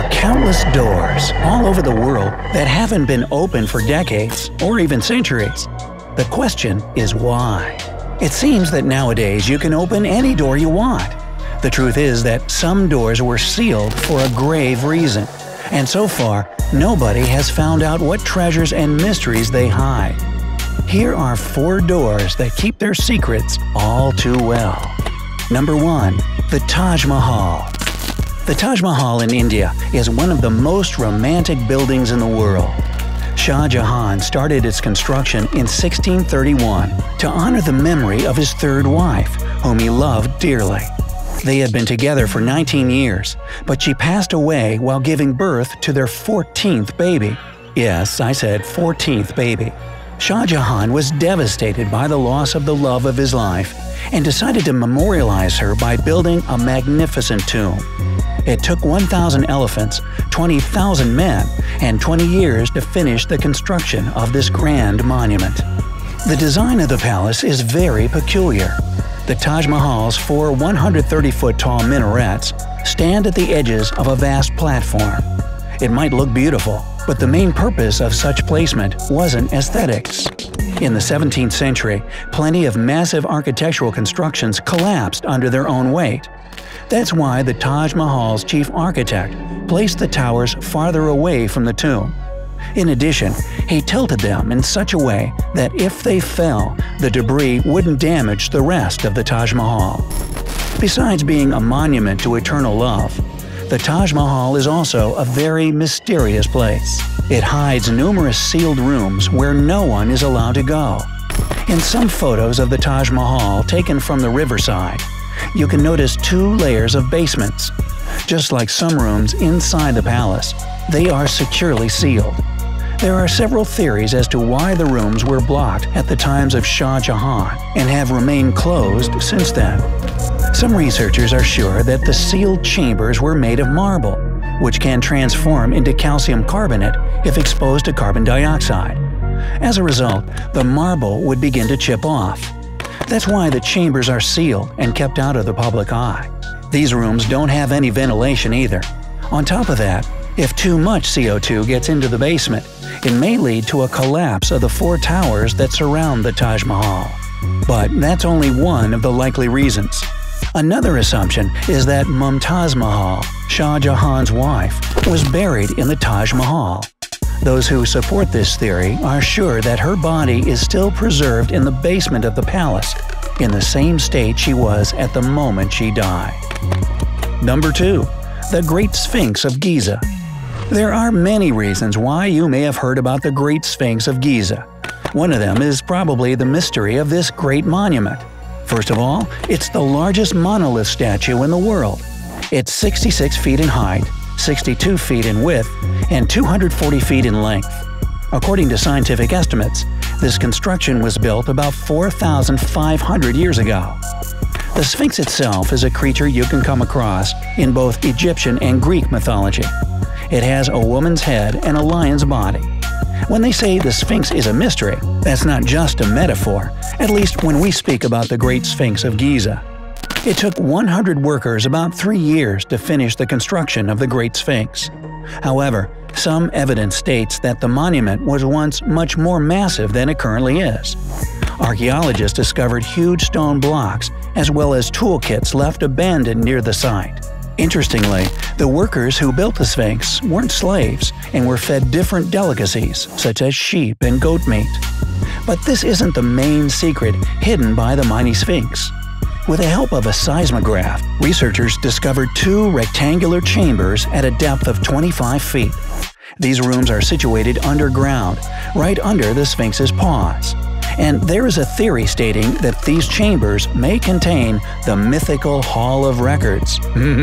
countless doors all over the world that haven't been open for decades or even centuries. The question is why? It seems that nowadays you can open any door you want. The truth is that some doors were sealed for a grave reason, and so far, nobody has found out what treasures and mysteries they hide. Here are 4 doors that keep their secrets all too well. Number 1. The Taj Mahal. The Taj Mahal in India is one of the most romantic buildings in the world. Shah Jahan started its construction in 1631 to honor the memory of his 3rd wife, whom he loved dearly. They had been together for 19 years, but she passed away while giving birth to their 14th baby. Yes, I said 14th baby. Shah Jahan was devastated by the loss of the love of his life and decided to memorialize her by building a magnificent tomb. It took 1,000 elephants, 20,000 men, and 20 years to finish the construction of this grand monument. The design of the palace is very peculiar. The Taj Mahal's 4 130-foot-tall minarets stand at the edges of a vast platform. It might look beautiful, but the main purpose of such placement wasn't aesthetics. In the 17th century, plenty of massive architectural constructions collapsed under their own weight. That's why the Taj Mahal's chief architect placed the towers farther away from the tomb. In addition, he tilted them in such a way that if they fell, the debris wouldn't damage the rest of the Taj Mahal. Besides being a monument to eternal love, the Taj Mahal is also a very mysterious place. It hides numerous sealed rooms where no one is allowed to go. In some photos of the Taj Mahal taken from the riverside, you can notice 2 layers of basements. Just like some rooms inside the palace, they are securely sealed. There are several theories as to why the rooms were blocked at the times of Shah Jahan and have remained closed since then. Some researchers are sure that the sealed chambers were made of marble, which can transform into calcium carbonate if exposed to carbon dioxide. As a result, the marble would begin to chip off. That's why the chambers are sealed and kept out of the public eye. These rooms don't have any ventilation either. On top of that, if too much CO2 gets into the basement, it may lead to a collapse of the 4 towers that surround the Taj Mahal. But that's only one of the likely reasons. Another assumption is that Mumtaz Mahal, Shah Jahan's wife, was buried in the Taj Mahal. Those who support this theory are sure that her body is still preserved in the basement of the palace, in the same state she was at the moment she died. Number 2. The Great Sphinx of Giza. There are many reasons why you may have heard about the Great Sphinx of Giza. One of them is probably the mystery of this great monument. First of all, it's the largest monolith statue in the world. It's 66 feet in height, 62 feet in width, and 240 feet in length. According to scientific estimates, this construction was built about 4,500 years ago. The Sphinx itself is a creature you can come across in both Egyptian and Greek mythology. It has a woman's head and a lion's body. When they say the Sphinx is a mystery, that's not just a metaphor, at least when we speak about the Great Sphinx of Giza. It took 100 workers about 3 years to finish the construction of the Great Sphinx. However, some evidence states that the monument was once much more massive than it currently is. Archaeologists discovered huge stone blocks as well as toolkits left abandoned near the site. Interestingly, the workers who built the Sphinx weren't slaves and were fed different delicacies such as sheep and goat meat. But this isn't the main secret hidden by the mighty Sphinx. With the help of a seismograph, researchers discovered 2 rectangular chambers at a depth of 25 feet. These rooms are situated underground, right under the Sphinx's paws. And there is a theory stating that these chambers may contain the mythical Hall of Records.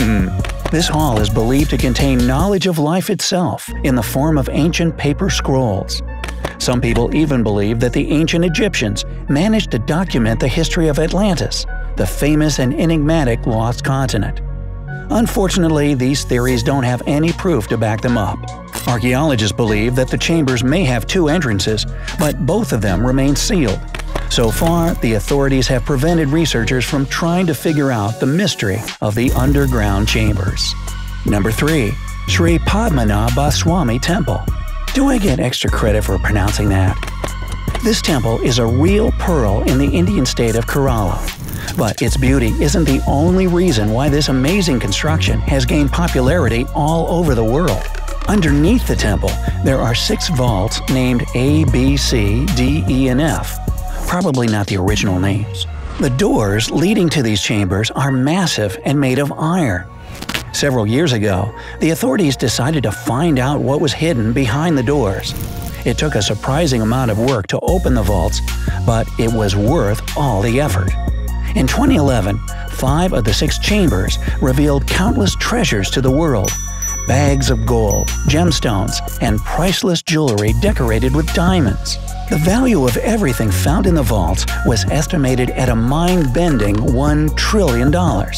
This hall is believed to contain knowledge of life itself in the form of ancient paper scrolls. Some people even believe that the ancient Egyptians managed to document the history of Atlantis, the famous and enigmatic lost continent. Unfortunately, these theories don't have any proof to back them up. Archaeologists believe that the chambers may have 2 entrances, but both of them remain sealed. So far, the authorities have prevented researchers from trying to figure out the mystery of the underground chambers. Number 3. Sri Padmanabha Swami Temple. Do I get extra credit for pronouncing that? This temple is a real pearl in the Indian state of Kerala. But its beauty isn't the only reason why this amazing construction has gained popularity all over the world. Underneath the temple, there are 6 vaults named A, B, C, D, E, and F. Probably not the original names. The doors leading to these chambers are massive and made of iron. Several years ago, the authorities decided to find out what was hidden behind the doors. It took a surprising amount of work to open the vaults, but it was worth all the effort. In 2011, 5 of the 6 chambers revealed countless treasures to the world. Bags of gold, gemstones, and priceless jewelry decorated with diamonds. The value of everything found in the vaults was estimated at a mind-bending $1 trillion.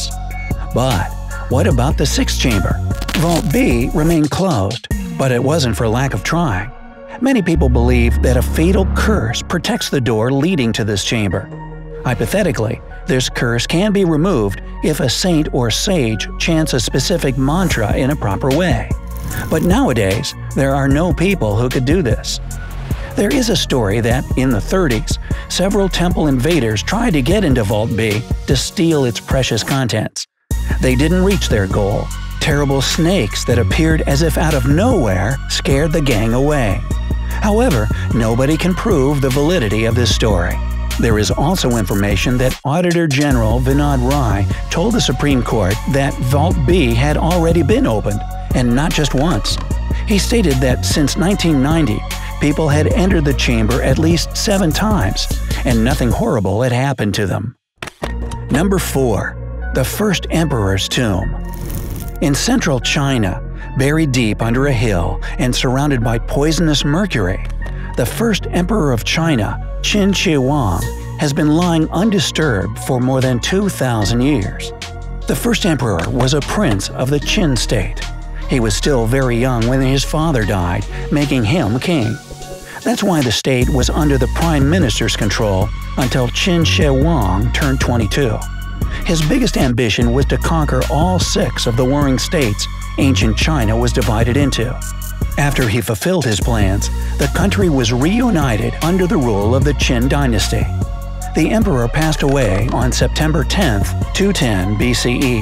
But what about the 6th chamber? Vault B remained closed, but it wasn't for lack of trying. Many people believe that a fatal curse protects the door leading to this chamber. Hypothetically, this curse can be removed if a saint or sage chants a specific mantra in a proper way. But nowadays, there are no people who could do this. There is a story that, in the 30s, several temple invaders tried to get into Vault B to steal its precious contents. They didn't reach their goal. Terrible snakes that appeared as if out of nowhere scared the gang away. However, nobody can prove the validity of this story. There is also information that Auditor General Vinod Rai told the Supreme Court that Vault B had already been opened, and not just once. He stated that since 1990, people had entered the chamber at least 7 times, and nothing horrible had happened to them. Number 4. The First Emperor's Tomb. In central China, buried deep under a hill and surrounded by poisonous mercury, the first emperor of China, Qin Shi Huang, has been lying undisturbed for more than 2,000 years. The first emperor was a prince of the Qin state. He was still very young when his father died, making him king. That's why the state was under the prime minister's control until Qin Shi Huang turned 22. His biggest ambition was to conquer all 6 of the warring states ancient China was divided into. After he fulfilled his plans, the country was reunited under the rule of the Qin dynasty. The emperor passed away on September 10, 210 BCE.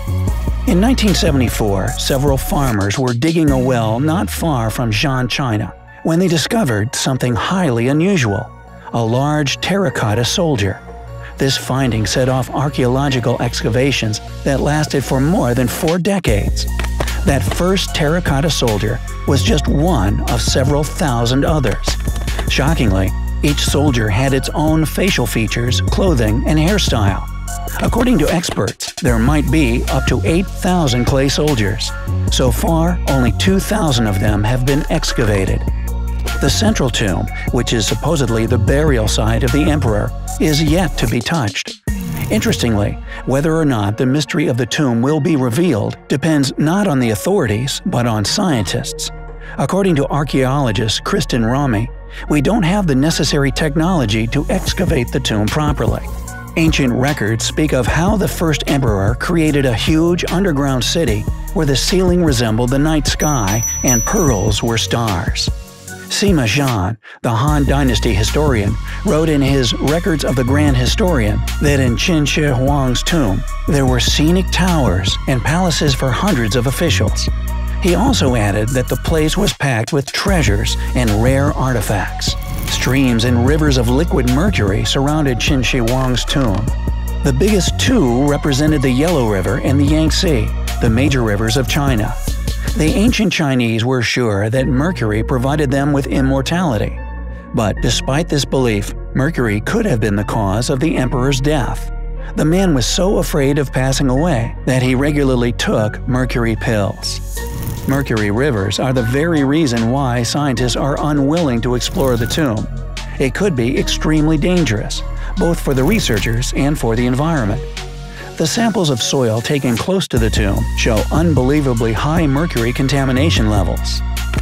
In 1974, several farmers were digging a well not far from Shan, China, when they discovered something highly unusual – a large terracotta soldier. This finding set off archaeological excavations that lasted for more than 4 decades. That first terracotta soldier was just one of several thousand others. Shockingly, each soldier had its own facial features, clothing, and hairstyle. According to experts, there might be up to 8,000 clay soldiers. So far, only 2,000 of them have been excavated. The central tomb, which is supposedly the burial site of the emperor, is yet to be touched. Interestingly, whether or not the mystery of the tomb will be revealed depends not on the authorities, but on scientists. According to archaeologist Kristen Rami, we don't have the necessary technology to excavate the tomb properly. Ancient records speak of how the first emperor created a huge underground city where the ceiling resembled the night sky and pearls were stars. Sima Zhan, the Han Dynasty historian, wrote in his Records of the Grand Historian that in Qin Shi Huang's tomb, there were scenic towers and palaces for hundreds of officials. He also added that the place was packed with treasures and rare artifacts. Streams and rivers of liquid mercury surrounded Qin Shi Huang's tomb. The biggest 2 represented the Yellow River and the Yangtze, the major rivers of China. The ancient Chinese were sure that mercury provided them with immortality. But despite this belief, mercury could have been the cause of the emperor's death. The man was so afraid of passing away that he regularly took mercury pills. Mercury rivers are the very reason why scientists are unwilling to explore the tomb. It could be extremely dangerous, both for the researchers and for the environment. The samples of soil taken close to the tomb show unbelievably high mercury contamination levels.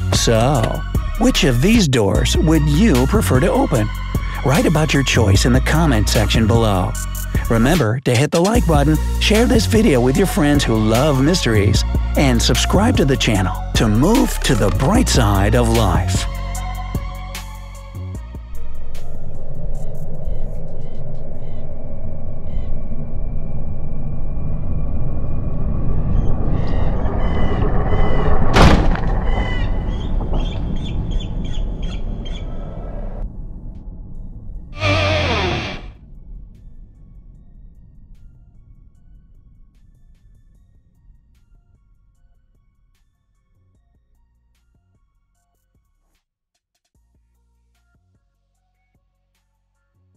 So, which of these doors would you prefer to open? Write about your choice in the comment section below. Remember to hit the like button, share this video with your friends who love mysteries, and subscribe to the channel to move to the bright side of life.